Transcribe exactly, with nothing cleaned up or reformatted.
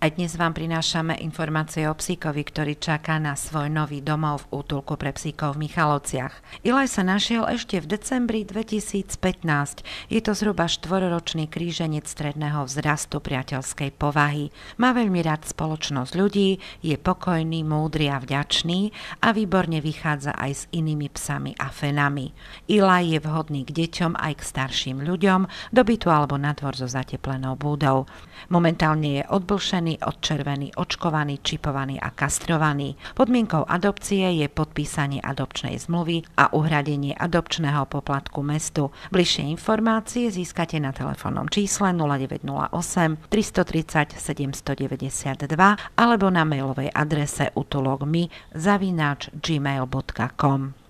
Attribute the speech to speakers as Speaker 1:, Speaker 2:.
Speaker 1: A dnes vám prinášame informácie o psíkovi, ktorý čaká na svoj nový domov v útulku pre psíkov v Michalovciach. Ilaj sa našiel ešte v decembri dvetisícpätnásť. Je to zhruba štvororočný kríženec stredného vzrastu priateľskej povahy. Má veľmi rád spoločnosť ľudí, je pokojný, múdry a vďačný a výborne vychádza aj s inými psami a fenami. Ilaj je vhodný k deťom aj k starším ľuďom, do bytu alebo na dvor so zateplenou búdou. Momentálne je odblšený, odčervený, očkovaný, čipovaný a kastrovaný. Podmienkou adopcie je podpísanie adopčnej zmluvy a uhradenie adopčného poplatku mestu. Bližšie informácie získate na telefónnom čísle nula deväť nula osem tristotridsať sedemstodeväťdesiatdva alebo na mailovej adrese utulokmi zavináč gmail bodka com.